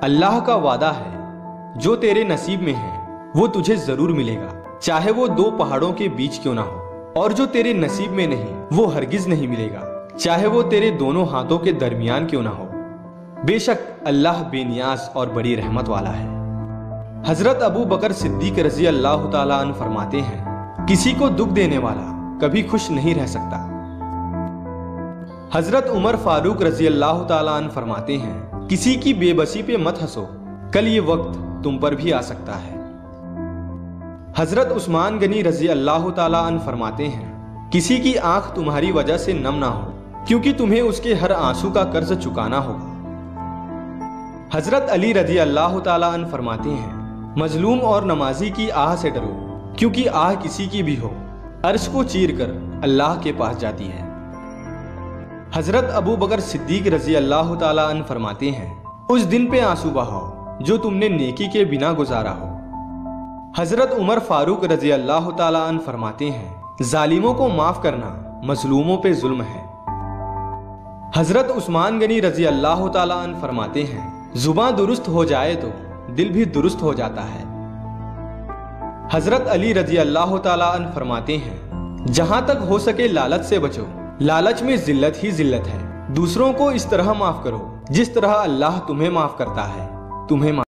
अल्लाह का वादा है, जो तेरे नसीब में है वो तुझे जरूर मिलेगा, चाहे वो दो पहाड़ों के बीच क्यों ना हो। और जो तेरे नसीब में नहीं वो हरगिज नहीं मिलेगा, चाहे वो तेरे दोनों हाथों के दरमियान क्यों ना हो। बेशक अल्लाह बेनियाज और बड़ी रहमत वाला है। हजरत अबू बकर सिद्दीक रजी अल्लाह ताला अन्हु फरमाते हैं, किसी को दुख देने वाला कभी खुश नहीं रह सकता। हजरत उमर फारूक रजी अल्लाह ताला अन्हु फरमाते हैं, किसी की बेबसी पे मत हंसो, कल ये वक्त तुम पर भी आ सकता है। हजरत उस्मान गनी रजी अल्लाह ताला अन्हु फरमाते हैं, किसी की आंख तुम्हारी वजह से नम ना हो, क्योंकि तुम्हें उसके हर आंसू का कर्ज चुकाना होगा। हजरत अली रजी अल्लाह ताला अन्हु फरमाते हैं, मजलूम और नमाजी की आह से डरो, क्योंकि आह किसी की भी हो अर्श को चीर कर अल्लाह के पास जाती है। हजरत अबू बकर सिद्दीक रजी अल्लाह ताला अन्हु फरमाते हैं, उस दिन पे आंसू बहाओ जो तुमने नेकी के बिना गुजारा हो। हजरत उमर फारूक रजी अल्लाह ताला अन्हु फरमाते हैं, जालिमों को माफ करना मजलूमों पे जुल्म है। हजरत उस्मान गनी रजी अल्लाह ताला अन्हु फरमाते हैं, जुबान दुरुस्त हो जाए तो दिल भी दुरुस्त हो जाता है। हजरत अली रजी अल्लाह ताला अन्हु फरमाते हैं, जहां तक हो सके लालच से बचो, लालच में जिल्लत ही जिल्लत है। दूसरों को इस तरह माफ करो जिस तरह अल्लाह तुम्हें माफ करता है, तुम्हें